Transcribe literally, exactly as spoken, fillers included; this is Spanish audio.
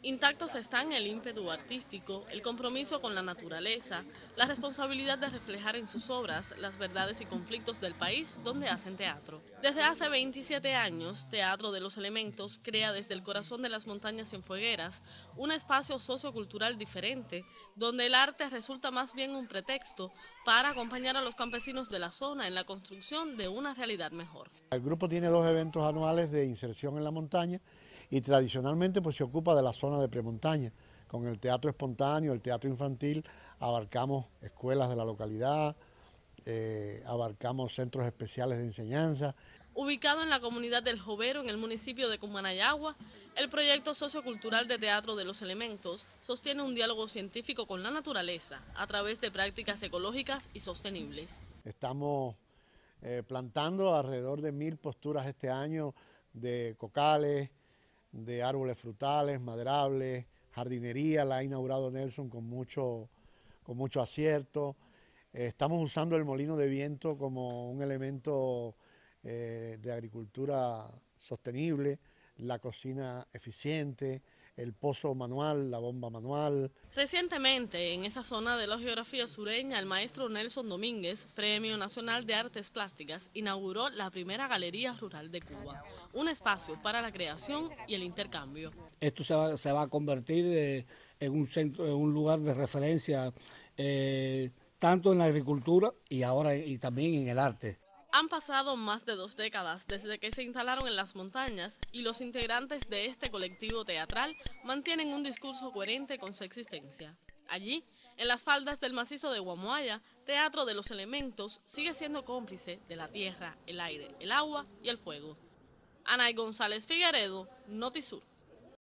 Intactos están el ímpetu artístico, el compromiso con la naturaleza, la responsabilidad de reflejar en sus obras las verdades y conflictos del país donde hacen teatro. Desde hace veintisiete años, Teatro de los Elementos crea desde el corazón de las montañas cienfuegueras un espacio sociocultural diferente, donde el arte resulta más bien un pretexto para acompañar a los campesinos de la zona en la construcción de una realidad mejor. El grupo tiene dos eventos anuales de inserción en la montaña y tradicionalmente pues se ocupa de la zona de premontaña. Con el teatro espontáneo, el teatro infantil, abarcamos escuelas de la localidad, eh, abarcamos centros especiales de enseñanza. Ubicado en la comunidad del Jovero, en el municipio de Cumanayagua, el proyecto sociocultural de Teatro de los Elementos sostiene un diálogo científico con la naturaleza a través de prácticas ecológicas y sostenibles. Estamos eh, plantando alrededor de mil posturas este año de cocales, de árboles frutales, maderables, jardinería, la ha inaugurado Nelson con mucho, con mucho acierto. Eh, estamos usando el molino de viento como un elemento eh, de agricultura sostenible, la cocina eficiente, el pozo manual, la bomba manual. Recientemente, en esa zona de la geografía sureña, el maestro Nelson Domínguez, Premio Nacional de Artes Plásticas, inauguró la primera Galería Rural de Cuba, un espacio para la creación y el intercambio. Esto se va, se va a convertir eh, en un centro, en un lugar de referencia eh, tanto en la agricultura y ahora y también en el arte. Han pasado más de dos décadas desde que se instalaron en las montañas y los integrantes de este colectivo teatral mantienen un discurso coherente con su existencia. Allí, en las faldas del macizo de Guamoaya, Teatro de los Elementos sigue siendo cómplice de la tierra, el aire, el agua y el fuego. Anay González Figueredo, Notisur.